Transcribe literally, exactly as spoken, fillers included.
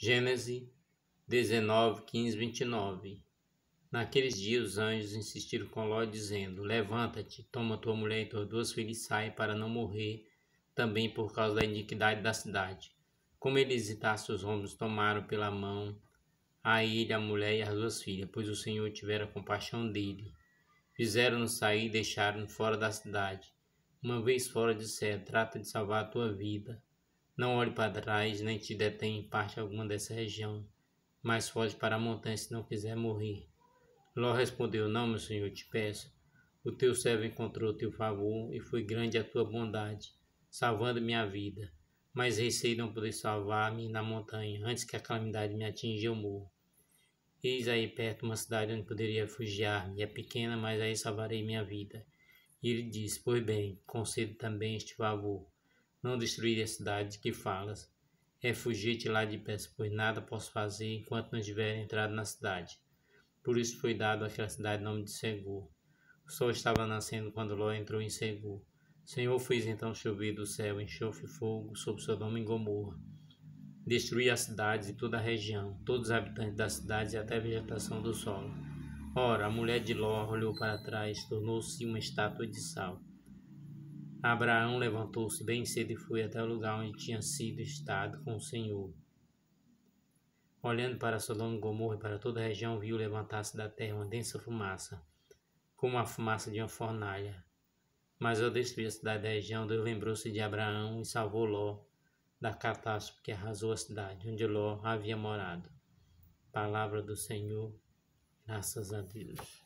Gênesis dezenove, quinze, vinte e nove. Naqueles dias os anjos insistiram com Ló, dizendo: Levanta-te, toma tua mulher e tuas duas filhas e sai, para não morrer também por causa da iniquidade da cidade. Como ele hesitasse, os homens tomaram pela mão a ele, a mulher e as duas filhas, pois o Senhor tivera compaixão dele. Fizeram-no sair e deixaram-no fora da cidade. Uma vez fora, disseram: Trata de salvar a tua vida. Não olhe para trás, nem te detém em parte alguma dessa região, mas foge para a montanha se não quiser morrer. Ló respondeu: Não, meu senhor, te peço. O teu servo encontrou teu favor e foi grande a tua bondade, salvando minha vida. Mas receio não poder salvar-me na montanha, antes que a calamidade me atinja e eu morro. Eis aí perto uma cidade onde poderia refugiar-me. É pequena, mas aí salvarei minha vida. E ele disse: Pois bem, concedo também este favor. Não destruir a cidade de que falas. Refugie-te lá depressa, pois nada posso fazer enquanto não tiver entrado na cidade. Por isso foi dado àquela cidade o nome de Segor. O sol estava nascendo quando Ló entrou em Segor. O Senhor fez então chover do céu enxofre e fogo sobre Sodoma e Gomorra. Destruiu as cidades e toda a região, todos os habitantes das cidades e até a vegetação do solo. Ora, a mulher de Ló olhou para trás, tornou-se uma estátua de sal. Abraão levantou-se bem cedo e foi até o lugar onde tinha sido estado com o Senhor. Olhando para Sodoma e Gomorra e para toda a região, viu levantar-se da terra uma densa fumaça, como a fumaça de uma fornalha. Mas ao destruir a cidade da região, Deus lembrou-se de Abraão e salvou Ló da catástrofe que arrasou a cidade onde Ló havia morado. Palavra do Senhor, graças a Deus.